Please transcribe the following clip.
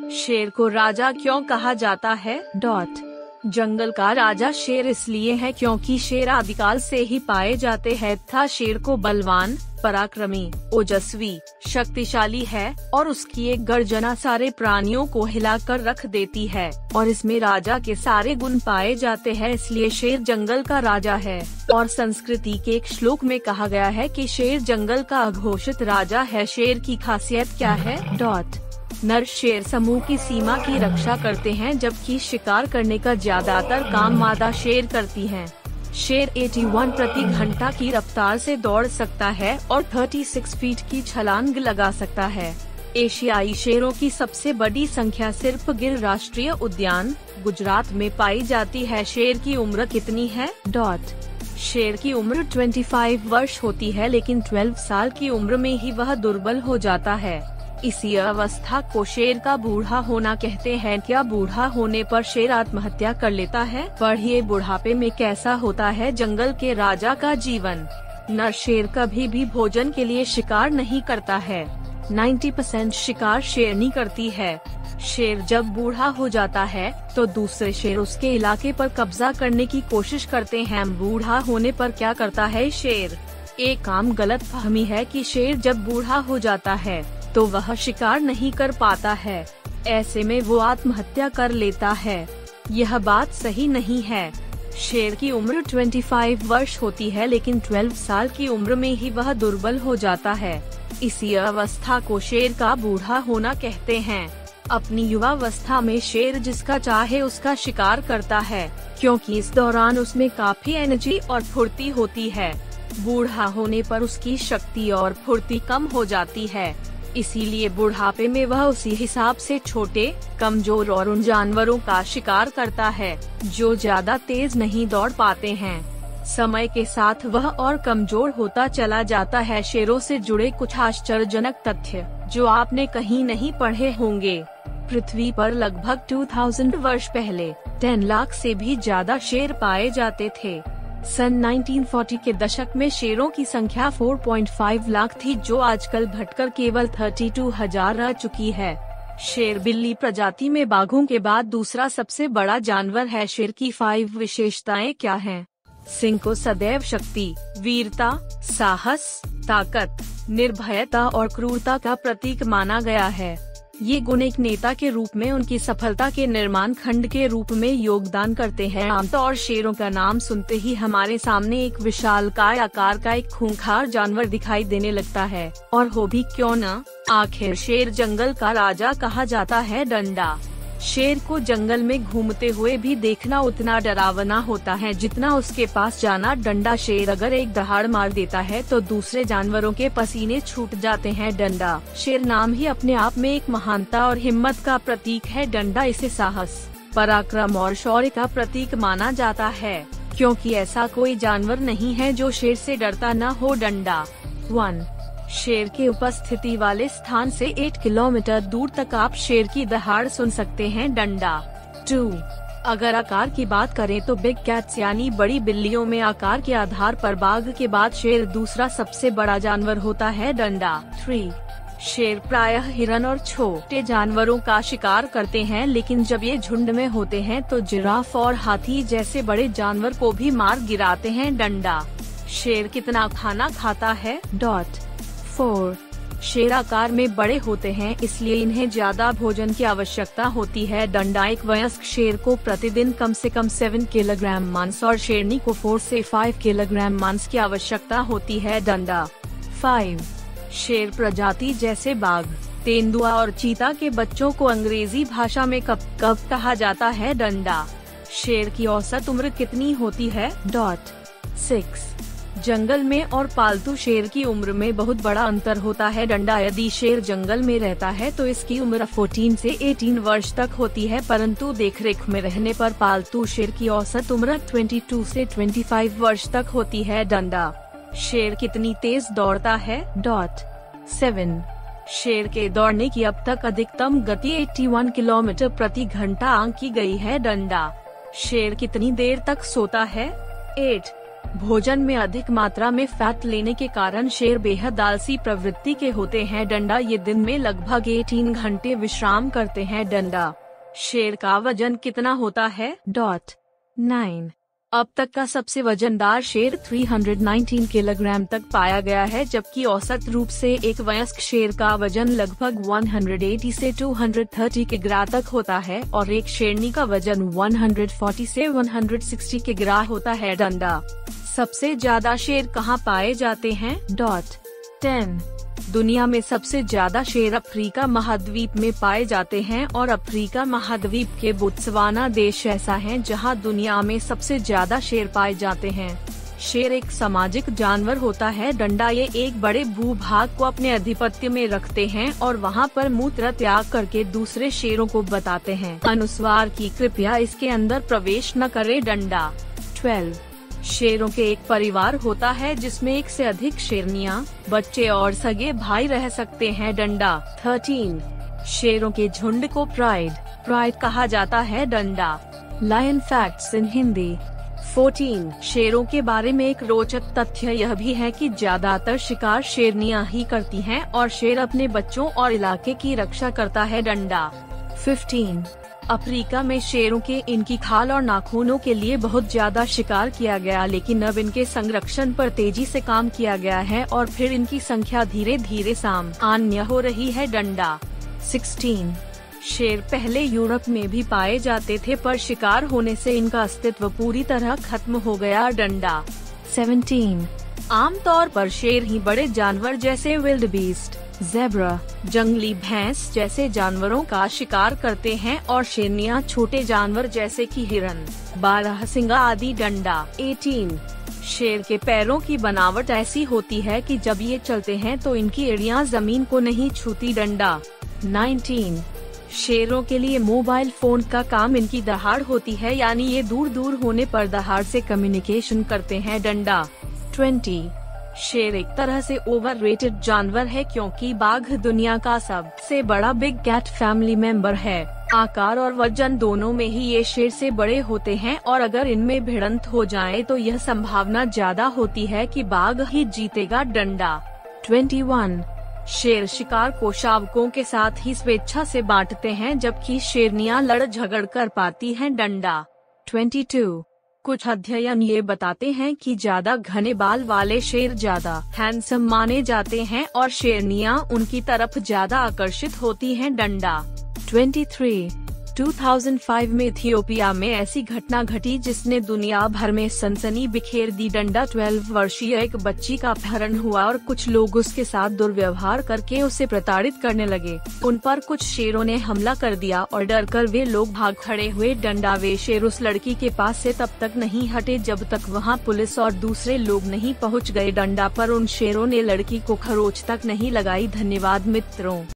शेर को राजा क्यों कहा जाता है? जंगल का राजा शेर इसलिए है क्योंकि शेर आदिकाल से ही पाए जाते हैं तथा शेर को बलवान, पराक्रमी, ओजस्वी, शक्तिशाली है और उसकी एक गर्जना सारे प्राणियों को हिलाकर रख देती है और इसमें राजा के सारे गुण पाए जाते हैं, इसलिए शेर जंगल का राजा है। और संस्कृति के एक श्लोक में कहा गया है कि शेर जंगल का अघोषित राजा है। शेर की खासियत क्या है? नर शेर समूह की सीमा की रक्षा करते हैं जबकि शिकार करने का ज्यादातर काम मादा शेर करती हैं। शेर 81 प्रति घंटा की रफ्तार से दौड़ सकता है और 36 फीट की छलांग लगा सकता है। एशियाई शेरों की सबसे बड़ी संख्या सिर्फ गिर राष्ट्रीय उद्यान, गुजरात में पाई जाती है। शेर की उम्र कितनी है? शेर की उम्र 25 वर्ष होती है, लेकिन 12 साल की उम्र में ही वह दुर्बल हो जाता है। इसी अवस्था को शेर का बूढ़ा होना कहते हैं। क्या बूढ़ा होने पर शेर आत्महत्या कर लेता है? पढ़िए बुढ़ापे में कैसा होता है जंगल के राजा का जीवन। नर शेर कभी भी भोजन के लिए शिकार नहीं करता है। 90% शिकार शेरनी करती है। शेर जब बूढ़ा हो जाता है तो दूसरे शेर उसके इलाके पर कब्जा करने की कोशिश करते हैं। बूढ़ा होने पर क्या करता है शेर? एक आम गलतफहमी है कि शेर जब बूढ़ा हो जाता है तो वह शिकार नहीं कर पाता है, ऐसे में वो आत्महत्या कर लेता है। यह बात सही नहीं है। शेर की उम्र 25 वर्ष होती है, लेकिन 12 साल की उम्र में ही वह दुर्बल हो जाता है। इसी अवस्था को शेर का बूढ़ा होना कहते हैं। अपनी युवावस्था में शेर जिसका चाहे उसका शिकार करता है, क्योंकि इस दौरान उसमें काफी एनर्जी और फुर्ती होती है। बूढ़ा होने पर उसकी शक्ति और फुर्ती कम हो जाती है, इसीलिए बुढ़ापे में वह उसी हिसाब से छोटे, कमजोर और उन जानवरों का शिकार करता है जो ज्यादा तेज नहीं दौड़ पाते हैं। समय के साथ वह और कमजोर होता चला जाता है। शेरों से जुड़े कुछ आश्चर्यजनक तथ्य जो आपने कहीं नहीं पढ़े होंगे। पृथ्वी पर लगभग 2000 वर्ष पहले 10 लाख से भी ज्यादा शेर पाए जाते थे। सन 1940 के दशक में शेरों की संख्या 4.5 लाख थी, जो आजकल घटकर केवल 32,000 रह चुकी है। शेर बिल्ली प्रजाति में बाघों के बाद दूसरा सबसे बड़ा जानवर है। शेर की 5 विशेषताएं क्या हैं? सिंह को सदैव शक्ति, वीरता, साहस, ताकत, निर्भयता और क्रूरता का प्रतीक माना गया है। ये गुण एक नेता के रूप में उनकी सफलता के निर्माण खंड के रूप में योगदान करते हैं। आमतौर शेरों का नाम सुनते ही हमारे सामने एक विशालकाय आकार का एक खूंखार जानवर दिखाई देने लगता है, और हो भी क्यों न। आखिर शेर जंगल का राजा कहा जाता है। डंडा। शेर को जंगल में घूमते हुए भी देखना उतना डरावना होता है जितना उसके पास जाना। डंडा। शेर अगर एक दहाड़ मार देता है तो दूसरे जानवरों के पसीने छूट जाते हैं। डंडा। शेर नाम ही अपने आप में एक महानता और हिम्मत का प्रतीक है। डंडा इसे साहस, पराक्रम और शौर्य का प्रतीक माना जाता है, क्योंकि ऐसा कोई जानवर नहीं है जो शेर से डरता न हो। डंडा। 1. शेर के उपस्थिति वाले स्थान से 8 किलोमीटर दूर तक आप शेर की दहाड़ सुन सकते हैं। डंडा। 2. अगर आकार की बात करें तो बिग कैट्स यानी बड़ी बिल्लियों में आकार के आधार पर बाघ के बाद शेर दूसरा सबसे बड़ा जानवर होता है। डंडा। 3. शेर प्रायः हिरन और छोटे जानवरों का शिकार करते हैं, लेकिन जब ये झुंड में होते हैं तो जिराफ और हाथी जैसे बड़े जानवर को भी मार गिराते हैं। डंडा। शेर कितना खाना खाता है? 4. शेर आकार में बड़े होते हैं, इसलिए इन्हें ज्यादा भोजन की आवश्यकता होती है। डंडा। एक वयस्क शेर को प्रतिदिन कम से कम 7 किलोग्राम मांस और शेरनी को 4 से 5 किलोग्राम मांस की आवश्यकता होती है। डंडा। 5. शेर प्रजाति जैसे बाघ, तेंदुआ और चीता के बच्चों को अंग्रेजी भाषा में कब कहा जाता है। डंडा। शेर की औसत उम्र कितनी होती है? 6. जंगल में और पालतू शेर की उम्र में बहुत बड़ा अंतर होता है। डंडा। यदि शेर जंगल में रहता है तो इसकी उम्र 14 से 18 वर्ष तक होती है, परंतु देखरेख में रहने पर पालतू शेर की औसत उम्र 22 से 25 वर्ष तक होती है। डंडा। शेर कितनी तेज दौड़ता है? 7. शेर के दौड़ने की अब तक अधिकतम गति 81 किलोमीटर प्रति घंटा आंकी गई है। डंडा। शेर कितनी देर तक सोता है? 8. भोजन में अधिक मात्रा में फैट लेने के कारण शेर बेहद आलसी प्रवृत्ति के होते हैं। डंडा, ये दिन में लगभग 18 घंटे विश्राम करते हैं। डंडा, शेर का वजन कितना होता है? 9। अब तक का सबसे वजनदार शेर 319 किलोग्राम तक पाया गया है, जबकि औसत रूप से एक वयस्क शेर का वजन लगभग 180 से 230 किग्रा तक होता है और एक शेरनी का वजन 140 से 160 किग्रा होता है। डंडा, सबसे ज्यादा शेर कहाँ पाए जाते हैं? 10। दुनिया में सबसे ज्यादा शेर अफ्रीका महाद्वीप में पाए जाते हैं और अफ्रीका महाद्वीप के बोत्सवाना देश ऐसा है जहां दुनिया में सबसे ज्यादा शेर पाए जाते हैं। शेर एक सामाजिक जानवर होता है। डंडा, ये एक बड़े भूभाग को अपने अधिपत्य में रखते हैं और वहां पर मूत्र त्याग करके दूसरे शेरों को बताते हैं अनुस्वार की कृपया इसके अंदर प्रवेश न करे। डंडा, 12। शेरों के एक परिवार होता है जिसमें एक से अधिक शेरनियां, बच्चे और सगे भाई रह सकते हैं। डंडा, 13। शेरों के झुंड को प्राइड कहा जाता है। डंडा, लायन फैक्ट्स इन हिंदी। 14। शेरों के बारे में एक रोचक तथ्य यह भी है कि ज्यादातर शिकार शेरनियां ही करती हैं और शेर अपने बच्चों और इलाके की रक्षा करता है। डंडा, 15। अफ्रीका में शेरों के इनकी खाल और नाखूनों के लिए बहुत ज्यादा शिकार किया गया, लेकिन अब इनके संरक्षण पर तेजी से काम किया गया है और फिर इनकी संख्या धीरे धीरे सामान्य हो रही है। डंडा, 16। शेर पहले यूरोप में भी पाए जाते थे, पर शिकार होने से इनका अस्तित्व पूरी तरह खत्म हो गया। डंडा, 17। आमतौर पर शेर ही बड़े जानवर जैसे विल्डबीस्ट, ज़ेब्रा, जंगली भैंस जैसे जानवरों का शिकार करते हैं और शेरनियां छोटे जानवर जैसे कि हिरन, बारहसिंगा आदि। डंडा, 18। शेर के पैरों की बनावट ऐसी होती है कि जब ये चलते हैं तो इनकी एड़ियां जमीन को नहीं छूती। डंडा, 19। शेरों के लिए मोबाइल फोन का काम इनकी दहाड़ होती है, यानी ये दूर दूर होने पर दहाड़ से कम्युनिकेशन करते हैं। डंडा, 20। शेर एक तरह से ओवररेटेड जानवर है क्योंकि बाघ दुनिया का सबसे बड़ा बिग कैट फैमिली मेंबर है। आकार और वजन दोनों में ही ये शेर से बड़े होते हैं और अगर इनमें भिड़ंत हो जाए तो यह संभावना ज्यादा होती है कि बाघ ही जीतेगा। डंडा, 21। शेर शिकार को शावकों के साथ ही स्वेच्छा से बांटते हैं, जबकि शेरनियां लड़ झगड़ कर पाती हैं। डंडा, 22। कुछ अध्ययन ये बताते हैं कि ज्यादा घने बाल वाले शेर ज्यादा हैंडसम माने जाते हैं और शेरनियां उनकी तरफ ज्यादा आकर्षित होती हैं। डंडा, 23। 2005 में इथियोपिया में ऐसी घटना घटी जिसने दुनिया भर में सनसनी बिखेर दी। डंडा, 12 वर्षीय एक बच्ची का अपहरण हुआ और कुछ लोग उसके साथ दुर्व्यवहार करके उसे प्रताड़ित करने लगे। उन पर कुछ शेरों ने हमला कर दिया और डरकर वे लोग भाग खड़े हुए। डंडा, वे शेर उस लड़की के पास से तब तक नहीं हटे जब तक वहां पुलिस और दूसरे लोग नहीं पहुंच गए। डंडा, पर उन शेरों ने लड़की को खरोच तक नहीं लगाई। धन्यवाद मित्रों।